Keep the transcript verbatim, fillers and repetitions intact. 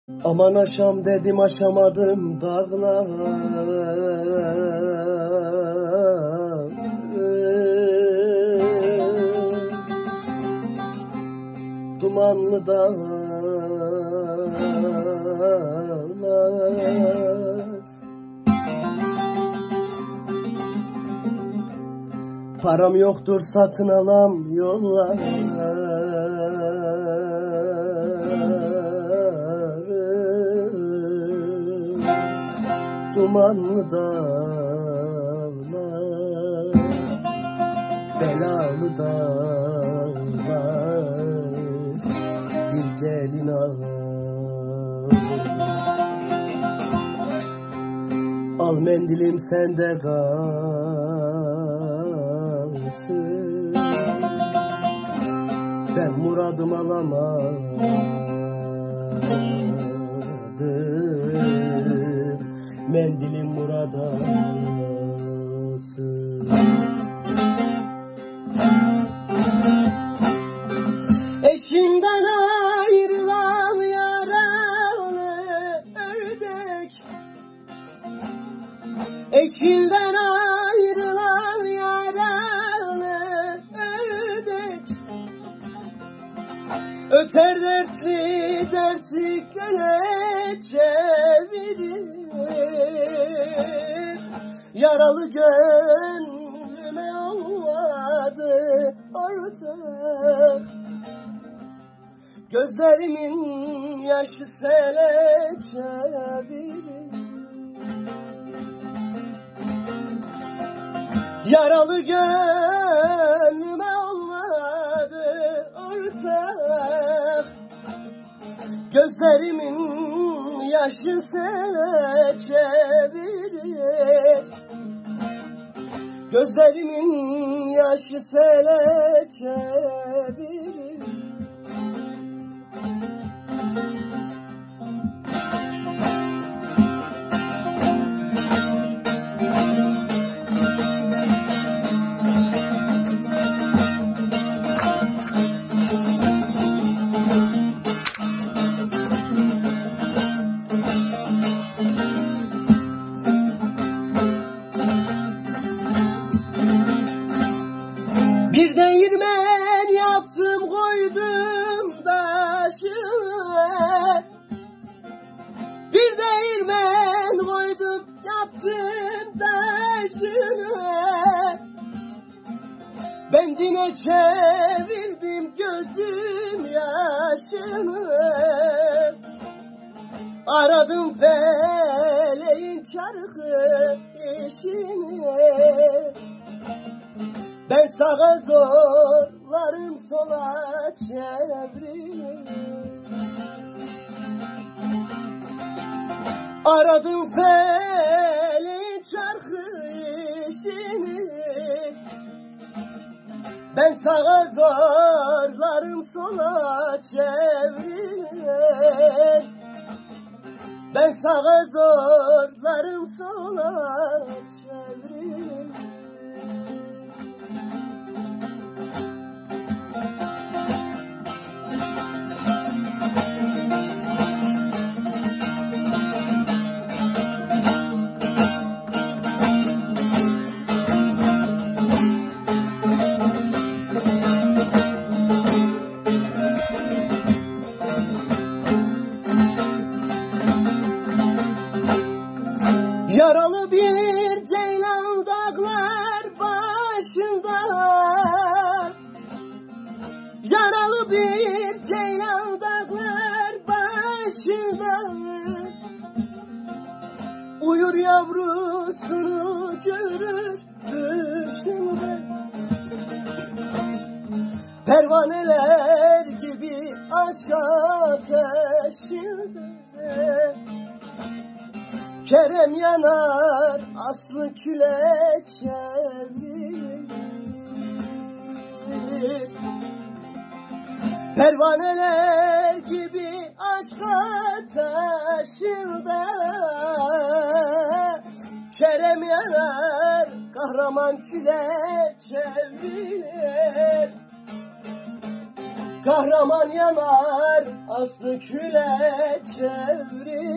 Aman aşam dedim aşamadım dağlar, dumanlı dağlar. Param yoktur satın alam yollar, dumanlı dağlar, belalı dağlar, bir gelin ağlar. Al mendilim sende kalsın, ben muradım alamadım. Mendilim muradasın. Eşinden ayrılan yaralı ördek, eşinden ayrılan yaralı ördek, öter dertli dertli göle çevirir. Yaralı gönlüme olmadı ortak, gözlerimin yaşı sele çevirir. Yaralı gönlüme olmadı ortak, gözlerimin yaşı sele çevirir. Gözlerimin yaşı sele çevirir. Bir değirmen yaptım koydum taşına, bir değirmen koydum yaptım taşına, bendine çevirdim gözüm yaşını, aradım feleğin çarkı işini. Ben sağa zorlarım sola çevrilir. Aradım felin çarkı işini, ben sağa zorlarım sola çevrilir. Ben sağa zorlarım sola çevrilir. Yaralı bir ceylan dağlar başında, yaralı bir ceylan dağlar başında, uyur yavrusunu görür düşünde. Pervaneler gibi aşk ateşinde, Kerem yanar, aslı küle çevrilir. Pervaneler gibi aşk ateşinde, Kerem yanar, kahraman küle çevrilir. Kahraman yanar aslı küle çevrir.